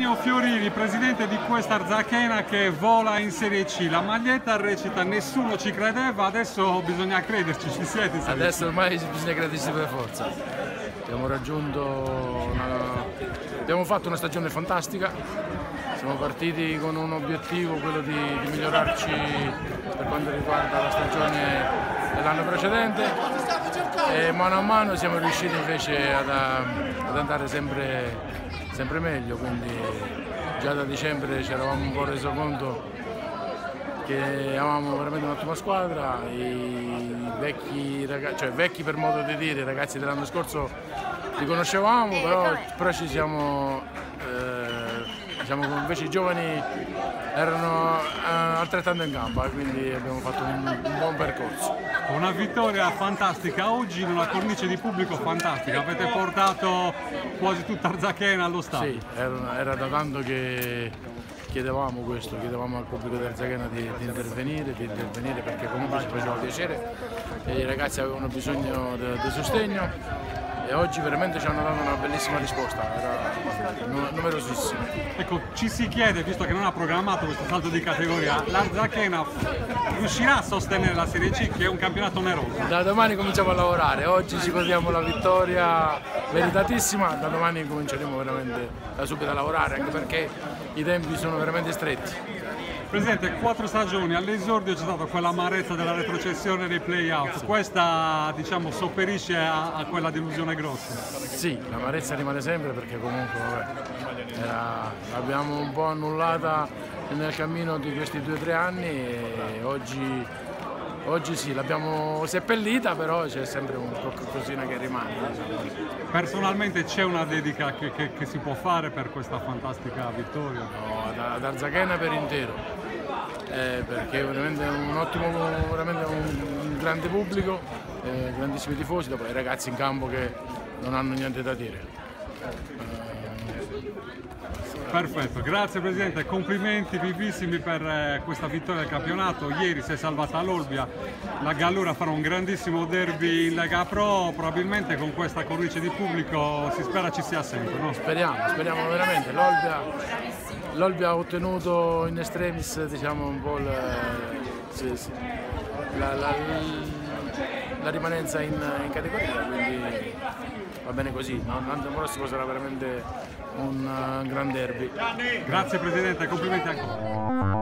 Antonio Fiorini, presidente di questa Arzachena che vola in Serie C. La maglietta recita "Nessuno ci credeva", adesso bisogna crederci, ci siete in Serie C? Adesso ormai bisogna crederci per forza. Abbiamo fatto una stagione fantastica, siamo partiti con un obiettivo, quello di migliorarci per quanto riguarda la stagione dell'anno precedente e mano a mano siamo riusciti invece ad andare sempre meglio, quindi già da dicembre ci eravamo un po' reso conto che avevamo veramente un'ottima squadra. I vecchi ragazzi, cioè vecchi per modo di dire, i ragazzi dell'anno scorso li conoscevamo, però ci siamo, invece i giovani erano altrettanto in gamba, quindi abbiamo fatto un buon percorso. Una vittoria fantastica oggi in una cornice di pubblico fantastica, avete portato quasi tutta Arzachena allo stadio. Sì, era da tanto che chiedevamo questo, chiedevamo al pubblico di Arzachena di intervenire perché comunque ci faceva piacere e i ragazzi avevano bisogno di sostegno e oggi veramente ci hanno dato una bellissima risposta, era numerosissima. Ecco, ci si chiede, visto che non ha programmato questo salto di categoria, l'Arzachena riuscirà a sostenere la Serie C, che è un campionato oneroso? Da domani cominciamo a lavorare, oggi ci godiamo la vittoria meritatissima, da domani cominceremo veramente da subito a lavorare, anche perché i tempi sono veramente stretti. Presidente, 4 stagioni, all'esordio c'è stata quella amarezza della retrocessione dei play-out, questa diciamo sopperisce a quella delusione grossa? Sì, l'amarezza rimane sempre perché comunque l'abbiamo un po' annullata nel cammino di questi 2-3 anni e oggi sì, l'abbiamo seppellita, però c'è sempre un qualcosina che rimane. Personalmente c'è una dedica che si può fare per questa fantastica vittoria? No, ad Arzachena per intero, perché veramente è veramente un grande pubblico, grandissimi tifosi, dopo i ragazzi in campo che non hanno niente da dire. Perfetto, grazie Presidente, complimenti vivissimi per questa vittoria del campionato. Ieri si è salvata l'Olbia, la Gallura farà un grandissimo derby in Lega Pro, probabilmente con questa cornice di pubblico si spera ci sia sempre, no? Speriamo veramente. L'Olbia ha ottenuto in extremis, diciamo, un po' la rimanenza in categoria, quindi va bene così. L'anno prossimo sarà veramente un gran derby. Grazie Presidente, complimenti ancora.